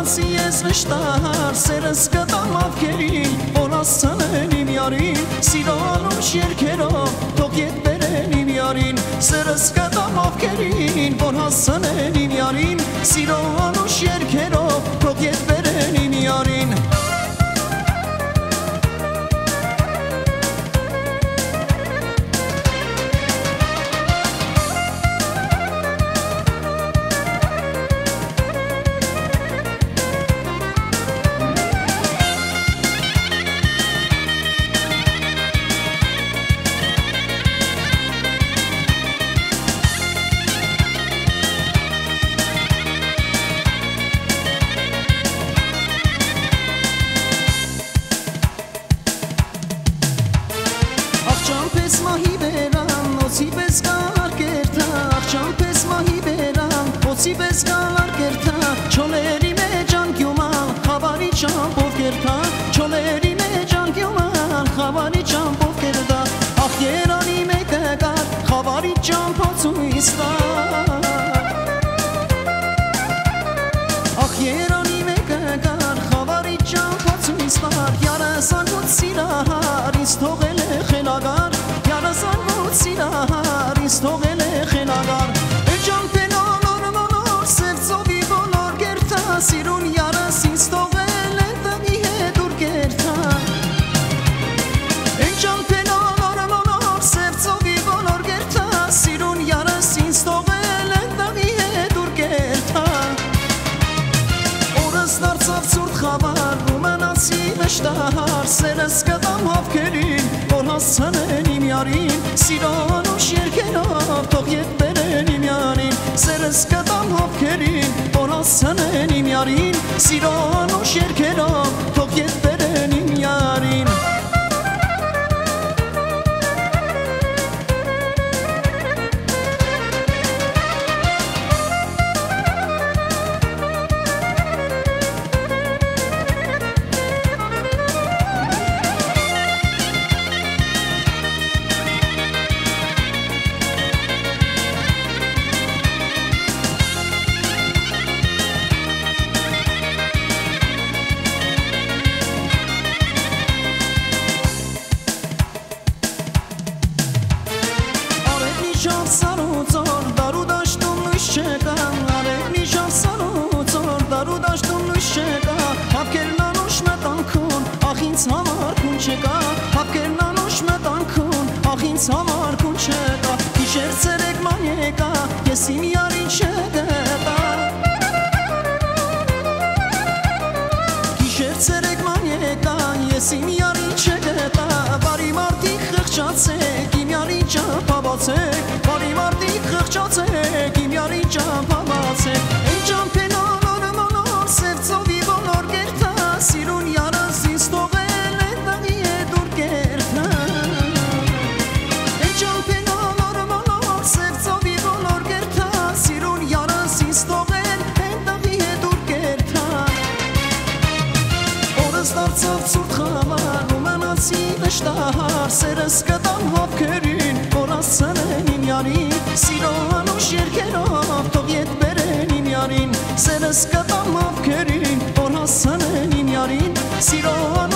անցի ես վշտար Սերս կտամ ավկերին, որ ասցանեն իմ յարին Սիրո անուշ երկերով, թող ետ բերեն իմ յարին Սերս կտամ ավկերին, որ ասցանեն իմ յարին Սիրո անուշ երկերով, թող ետ բերեն իմ յարին Մահի բերան, օծի պես գալար կերթա Աղջան պես մահի բերան, օծի պես գալար կերթա Չոների մեջ անկյոման, խավարի ճամպով կերթա Չոների մեջ անկյոման, խավարի ճամպով կերթա Ախ երանի մեկը կար, խավարի ճամպով ցույց տար Ախ երանի մեկը կար, խավարի ճամպով ցույց տար Յարս անգոտ սիրահար, ինձ թողել է խելագար Յարասանոց սիրահար, ինձ թողել է խելագար Էջան պենոլոր մոնոր, սև ծովի բոլոր գերթա Սիրուն յարս ինձ թողել են տղի հետ ուր գերթա Էջան պենոլոր մոնոր, սև ծովի բոլոր գերթա Սիրուն յարս ինձ թողել են տղի հետ ուր գերթա Օրս դարձավ ծուրդ խավար, ու մնացի վշտահար Սերս կտամ հավքերին, որ հասցանեն իմ յարին Սիրո անուշ երկերով, թող ետ բերեն իմ յարին Սերս կտամ հավքերին, որ հասցանեն իմ յարին Սիրո անուշ երկերով, թող ետ բերեն իմ յարին Շավ սարուցոր, դարու դաշտում լույս չեկա Արևնի շավ սարուցոր, դարու դաշտում լույս չեկա Հավքերն անուշ մտանքուն, ախ ինձ համար քուն չեկա Հավքերն անուշ մտանքուն, ախ ինձ համար քուն չեկա Գիշեր ցերեկ ման եկա, ես իմ յարին չգտա Գիշեր ցերեկ ման եկա, ես իմ յարին չգտա Բարի մարդիկ խղճացեք, իմ յարին ճամփաբացեք Բարի մարդիկ խղճացեք, իմ յարին ճամփաբացեք Այն ճամփենոլոր մոնոր, սև ծովի բոլոր գերթա Սիրուն յարս ինձ թողել են տղի հետ ուր գերթա Այն ճամփենոլոր մոնոր, սև ծովի բոլոր գերթա Սիրուն յարս ինձ թողել են տղի հետ ուր գերթա Օրս դարձավ ծուրդ խավար, ու մնացի վշտահար Սերս կտամ հավքերին, որ ասցանեն իմ յարին Սիրո անուշ երկերով, թող ետ բերեն իմ յարին Սերս կտամ հավքերին, որ ասցանեն իմ յարին Սիրո